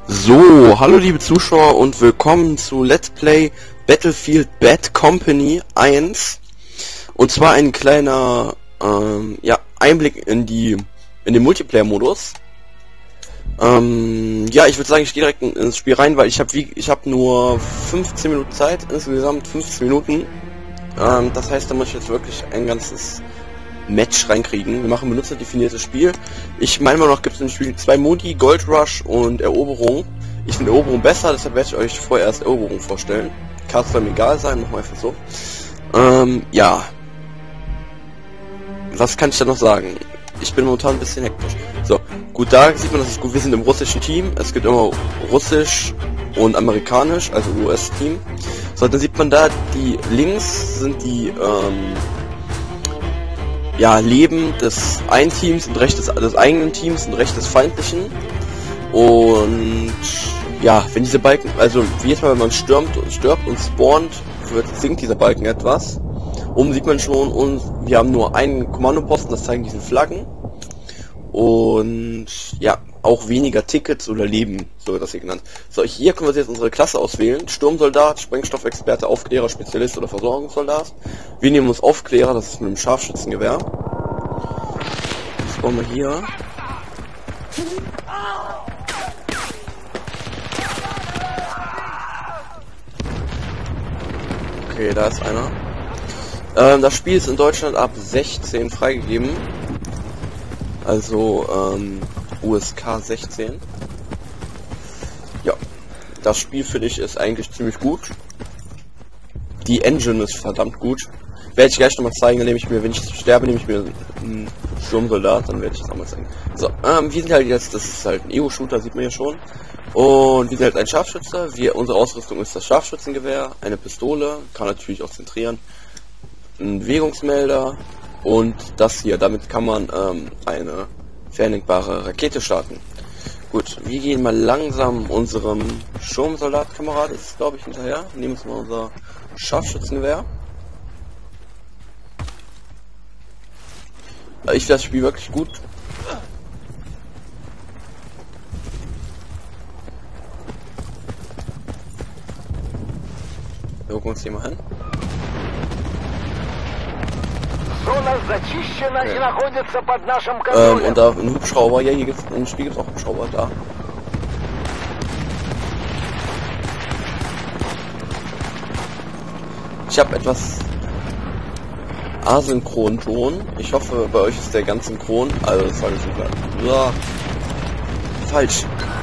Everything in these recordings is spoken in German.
So, hallo liebe Zuschauer und willkommen zu Let's Play Battlefield Bad Company 1. Und zwar ein kleiner Einblick in den Multiplayer-Modus. Ich würde sagen, ich gehe direkt ins Spiel rein, weil ich habe nur 15 Minuten Zeit, insgesamt 15 Minuten. Das heißt, da muss ich jetzt wirklich ein ganzes Match reinkriegen. Wir machen benutzerdefiniertes Spiel. Ich meine mal noch, gibt es im Spiel zwei Modi, Gold Rush und Eroberung. Ich finde Eroberung besser, deshalb werde ich euch vorerst Eroberung vorstellen. Kann es dann egal sein, machen wir einfach so. Was kann ich da noch sagen? Ich bin momentan ein bisschen hektisch. So, gut, da sieht man, das ist gut. Wir sind im russischen Team. Es gibt immer Russisch und Amerikanisch, also US-Team. So, dann sieht man da, die links sind die Leben des einen Teams und Recht des eigenen Teams und Recht des feindlichen. Und ja, wenn diese Balken, also wie jetzt mal, wenn man stirbt und spawnt, sinkt dieser Balken etwas. Oben sieht man schon, und wir haben nur einen Kommandoposten, das zeigen diese Flaggen. Und ja, auch weniger Tickets oder Leben, so wird das hier genannt. So, hier können wir jetzt unsere Klasse auswählen. Sturmsoldat, Sprengstoffexperte, Aufklärer, Spezialist oder Versorgungssoldat. Wir nehmen uns Aufklärer, das ist mit dem Scharfschützengewehr. Das wollen wir hier. Okay, da ist einer. Das Spiel ist in Deutschland ab 16 freigegeben. Also USK 16. Ja, das Spiel finde ich ist eigentlich ziemlich gut. Die Engine ist verdammt gut. Werde ich gleich nochmal zeigen, wenn ich mir einen Sturmsoldat, dann werde ich das auch mal zeigen. So, wir sind halt jetzt, das ist halt ein Ego-Shooter, sieht man hier schon. Und wir sind halt ein Scharfschützer. Unsere Ausrüstung ist das Scharfschützengewehr, eine Pistole, kann natürlich auch zentrieren, ein Bewegungsmelder und das hier. Damit kann man eine fernlenkbare Rakete starten. Gut, wir gehen mal langsam unserem Sturmsoldat-Kamerad, ist glaube ich hinterher. Nehmen uns mal unser Scharfschützengewehr. Ich finde das Spiel wirklich gut. Wir gucken uns hier mal hin. Und da ein Hubschrauber, ja, hier gibt's im Spiel gibt's auch Hubschrauber da. Ich habe etwas asynchron Ton. Ich hoffe, bei euch ist der ganz synchron. Also das war nicht so klar. Ja. Falsch.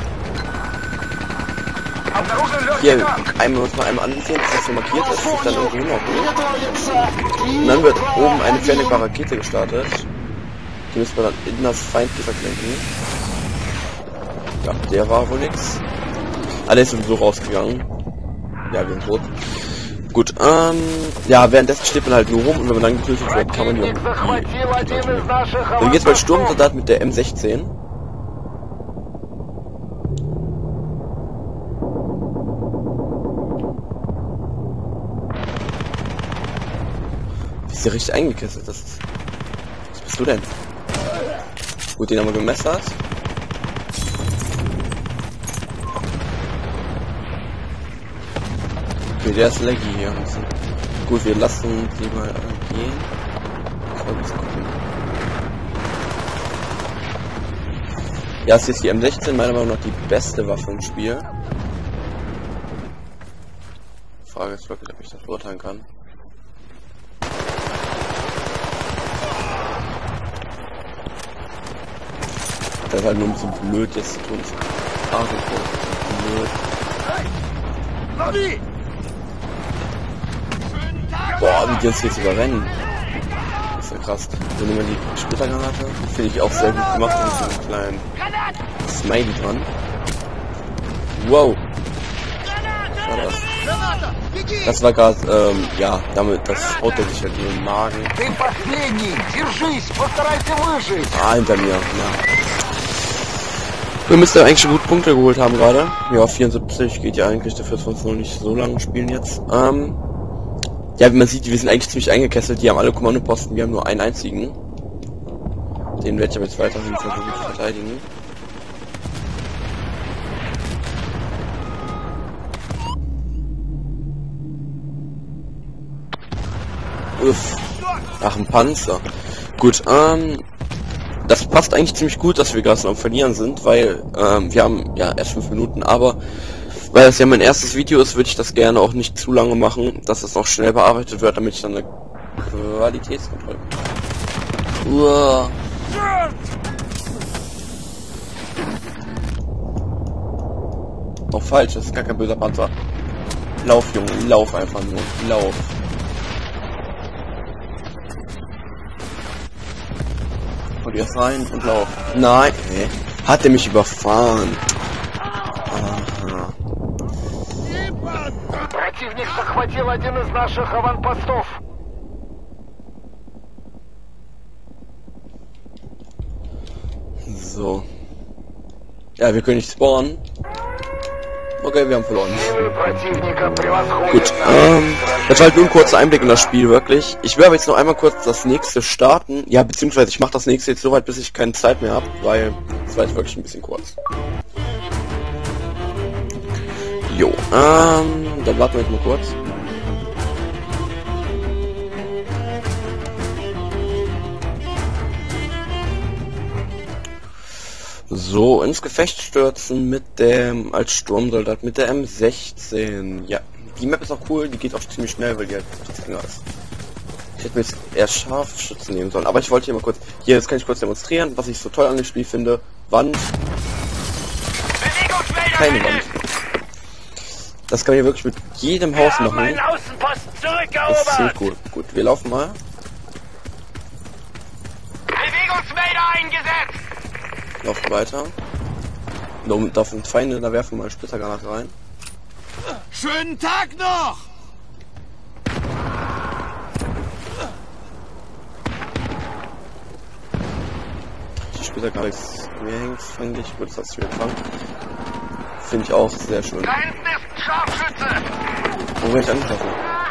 Hier, muss man einmal ansehen, dass das so markiert ist, ist dann irgendwie noch gut. Und dann wird oben eine fernlenkbare Rakete gestartet. Die müssen wir dann in das Feindgebiet lenken. Ja, der war wohl nix. Der ist sowieso rausgegangen. Ja, wir sind tot. Gut, währenddessen steht man halt nur rum und wenn man dann getötet wird, kann man hier auch dann geht's bei Sturmsoldat mit der M16. Ist ja richtig eingekesselt, das ist... Was bist du denn? Gut, den haben wir gemessert. Okay, der ist laggy hier. Gut, wir lassen die mal gehen. Ja, es ist die M16 meiner Meinung nach die beste Waffe im Spiel. Die Frage ist wirklich, ob ich das beurteilen kann. Das ist halt nur ein bisschen blöd, jetzt zu tun. Blöd. Boah, wie die uns jetzt überrennen. Das ist ja krass. So nehmen wir die Splittergranate. Finde ich auch sehr gut gemacht mit so einem kleinen Smiley dran. Wow. Was war das? Das war gerade, das haut er sich halt in den Magen. Hinter mir, ja. Wir müssen ja eigentlich schon gut Punkte geholt haben gerade. Ja, 74 geht ja eigentlich dafür, dass wir uns noch nicht so lange spielen jetzt. Ja, wie man sieht, wir sind eigentlich ziemlich eingekesselt. Die haben alle Kommandoposten, wir haben nur einen einzigen. Den werde ich aber jetzt weiterhin versuchen zu verteidigen. Uff. Ach, ein Panzer. Gut, das passt eigentlich ziemlich gut, dass wir gerade so am Verlieren sind, weil wir haben ja erst 5 Minuten, aber weil es ja mein erstes Video ist, würde ich das gerne auch nicht zu lange machen, dass es noch schnell bearbeitet wird, damit ich dann eine Qualitätskontrolle. Uah. Doch falsch, das ist gar kein böser Panzer. Lauf, Junge, lauf einfach nur, lauf. Und jetzt rein und lauf. Nein, hä? Hat er mich überfahren? Aha. Противник захватил один из наших аванпостов. So. Ja, wir können nicht spawnen. Okay, wir haben verloren. Gut, das war halt nur ein kurzer Einblick in das Spiel, wirklich. Ich will aber jetzt noch einmal kurz das nächste starten. Ja, beziehungsweise ich mache das nächste jetzt so weit, bis ich keine Zeit mehr habe, weil das war jetzt wirklich ein bisschen kurz. Jo, dann warten wir jetzt mal kurz. So, ins Gefecht stürzen mit dem, als Sturmsoldat, mit der M16. Ja, die Map ist auch cool, die geht auch ziemlich schnell, weil die halt etwas länger ist. Ich hätte mir jetzt eher Scharfschützen nehmen sollen, aber ich wollte hier mal kurz, hier, jetzt kann ich kurz demonstrieren, was ich so toll an dem Spiel finde. Wand. Keine Wand. Das kann man hier wirklich mit jedem Haus machen. Das ist ziemlich cool. Gut, wir laufen mal. Bewegungsmelder eingesetzt! Laufen weiter. Da sind Feinde, da werfen wir mal Splittergranat rein. Schönen Tag noch! Die Splittergranat ist mir hängt, finde ich. Gut, das hast du wieder gefangen. Finde ich auch sehr schön. Da hinten ist ein Scharfschütze! Wo will ich angreifen?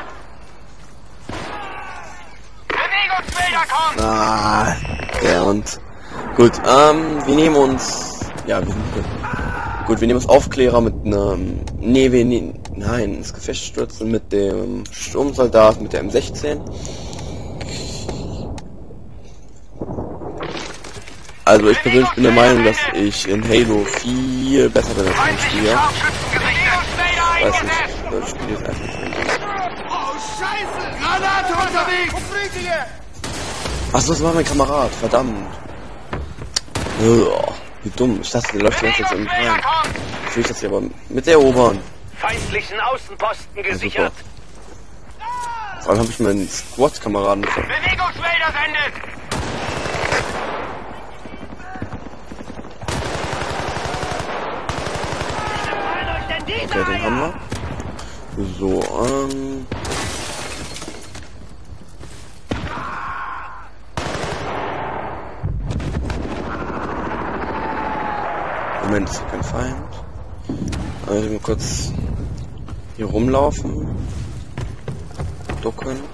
Bewegungsmelder kommen! Ah, der und. Gut, wir nehmen uns. Ja, wir sind gut, wir nehmen uns Aufklärer mit einem. Nee, wir nehmen. Nein, das Gefecht stürzen mit dem Sturmsoldat, mit der M16. Also ich persönlich bin der Meinung, dass ich in Halo viel besser bin als im Spiel. Weiß nicht, das Spiel ist einfach drin. Oh, Scheiße! Granate unterwegs! Achso, das war mein Kamerad, verdammt. Oh, wie dumm. Ich dachte, der läuft jetzt irgendwie rein. Jetzt will ich das hier aber mit erobern. Feindlichen Außenposten gesichert. Vor allem habe ich meinen Squad-Kameraden bekommen. Bewegungsmelder sendet! Okay, den haben wir. So, Moment, ist hier kein Feind. Also mal kurz hier rumlaufen. Ducken.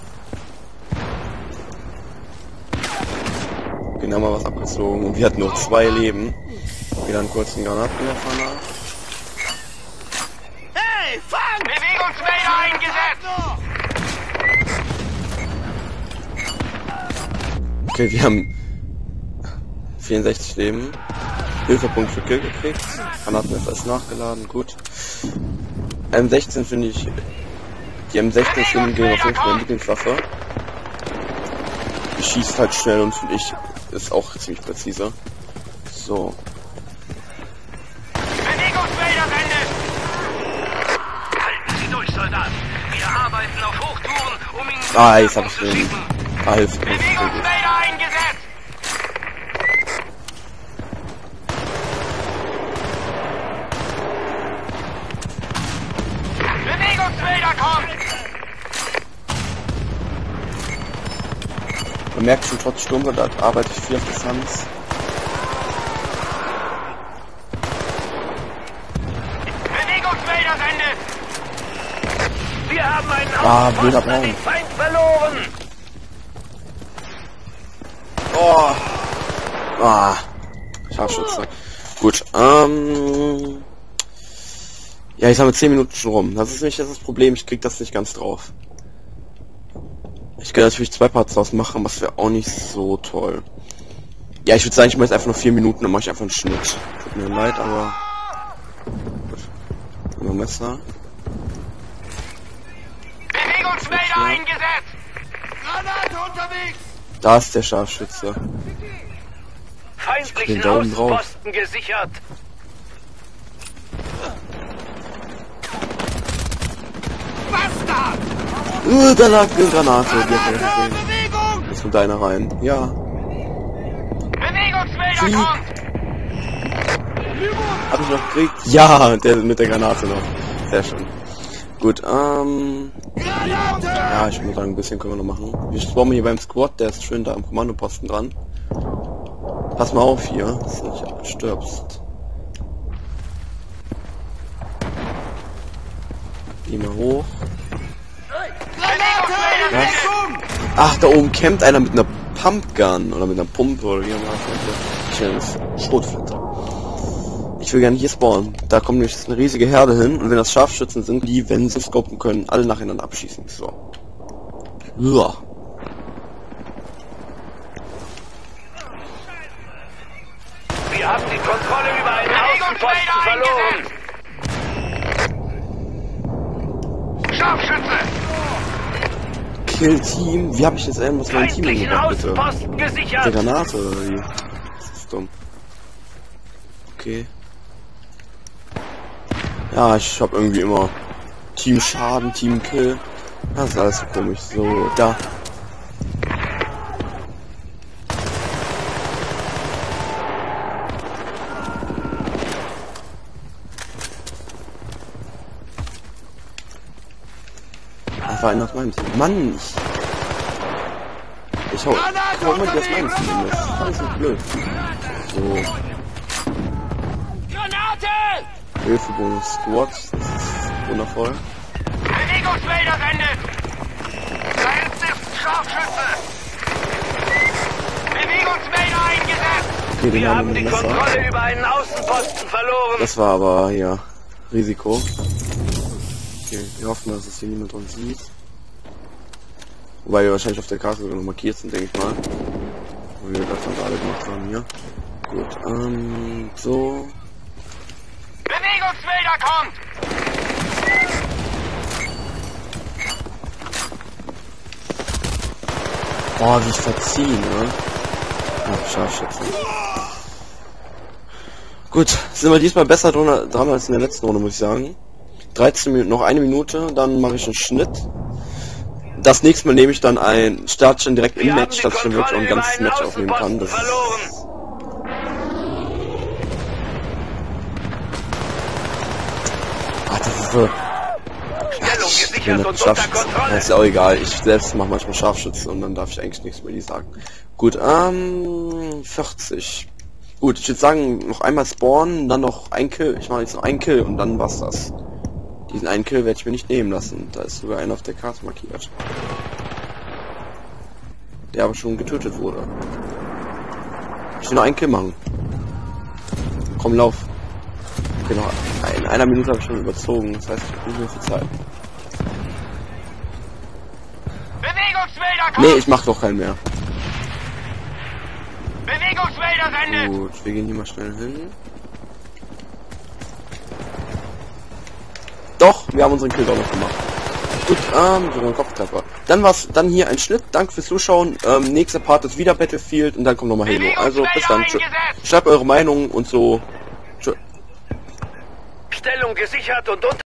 Genau, mal was abgezogen. Und wir hatten nur 2 Leben. Wieder einen kurzen Granatenwerfer nach. Hey, fang! Bewegungsmelder eingesetzt! Okay, wir haben 64 Leben. Hilfepunkt für Kill gekriegt. Granatenwerfer ist nachgeladen, gut. M16 finde ich. Die M16 finde ich auf jeden Fall eine Lieblingswaffe. Die schießt halt schnell und finde ich ist auch ziemlich präzise. So. Bewegungsmelder sendet! Halten Sie durch, Soldat! Wir arbeiten auf Hochtouren, um ihn Ah, jetzt hab ich den. Ah, Hilfepunkt. Bewegungsmelder eingesetzt! Bewegungsmelder kommt! Man merkt schon, trotz Sturmsoldat arbeite ich viel auf Distanz. Bewegungsmelder sendet! Wir haben einen blöder Außenposten an den Feind verloren! Oh! Ah! Scharfschütze. Gut, ja, ich habe 10 Minuten schon rum. Das ist nicht das Problem, ich krieg das nicht ganz drauf. Ich kann natürlich 2 Parts draus machen, aber das wäre auch nicht so toll. Ja, ich würde sagen, ich mache jetzt einfach nur 4 Minuten, dann mache ich einfach einen Schnitt. Tut mir leid, aber... Gut. Noch Messer. Bewegungsmelder eingesetzt! Granate unterwegs! Da ist der Scharfschütze. Feindlichen Daumen drauf. Außenposten gesichert! Bastard! Da lag eine Granate. Die hat er Granate! gesehen. Bewegung! Jetzt kommt einer rein. Ja. Bewegungsmelder Flieg. kommt! Hab ich noch gekriegt? Ja, der mit der Granate noch. Sehr schön. Gut, Granate! ja, ich würde sagen, ein bisschen können wir noch machen. Wir spawnen hier beim Squad, der ist schön da am Kommandoposten dran. Pass mal auf hier, dass du nicht stirbst. Geh mal hoch. Granate! Was? Ach, da oben campt einer mit einer Pumpgun oder mit einer Pumpe oder wie man das nennt. Schrotflinte. Ich will gar nicht hier spawnen. Da kommt nämlich eine riesige Herde hin und wenn das Scharfschützen sind, die, wenn sie scopen können, alle nacheinander abschießen. So. Ja. Wir haben die Kontrolle über einen Außenposten verloren! Scharfschütze! Kill Team. Wie habe ich jetzt was mein Team Feindlichen umgebracht, bitte? Außenposten Der gesichert! Granate oder wie? Das ist dumm. Okay. Ja, ich habe irgendwie immer Team Schaden, Team Kill. Das ist alles so komisch. So, da. Das war einer aus meinem Team. Mann, ich hau mal die aus meinem Team. Das ist alles so blöd. So. Granate! Hilfebonus Squad, das ist wundervoll. Bewegungsmelder sendet! Da ist es, Scharfschütze! Bewegungsmelder eingesetzt! Okay, den Wir haben haben wir die mit Messer. Kontrolle über einen Außenposten verloren! Das war aber, ja, Risiko. Okay, wir hoffen, dass es hier niemand uns sieht. Wobei wir wahrscheinlich auf der Karte sogar noch markiert sind, denke ich mal. Wo wir das dann gerade gemacht haben hier. Gut, so. Bewegungsmelder kommt! Oh, wie ich verziehen, ne? Oh, Scharfschützen. Gut, sind wir diesmal besser dran als in der letzten Runde, muss ich sagen. 13 Minuten, noch eine Minute, dann mache ich einen Schnitt. Das nächste Mal nehme ich dann ein Startchen direkt im Match, dass ich dann wirklich auch ein ganzes Match aufnehmen kann. Das das ist so... Stellung gesichert und unter Scharfschützen. Kontrolle! Das ist auch egal, ich selbst mache manchmal Scharfschützen und dann darf ich eigentlich nichts mehr sagen. Gut, 40. Gut, ich würde sagen, noch einmal spawnen, dann noch ein Kill. Ich mache jetzt noch einen Kill und dann war's das. Diesen einen Kill werde ich mir nicht nehmen lassen. Da ist sogar einer auf der Karte markiert. Der aber schon getötet wurde. Ich will noch einen Kill machen. Komm, lauf. Genau, in einer Minute habe ich schon überzogen. Das heißt, ich habe nicht mehr viel Zeit. Bewegungsmelder kommt! Nee, ich mach doch keinen mehr. Bewegungsmelder sendet! Gut, wir gehen hier mal schnell hin. Doch, wir haben unseren Kill doch noch gemacht. Gut, sogar einen Kopftreffer. Dann hier ein Schnitt. Danke fürs Zuschauen. Nächster Part ist wieder Battlefield und dann kommt nochmal Halo. Also bis dann. Schreibt eure Meinung und so. Stellung gesichert und unter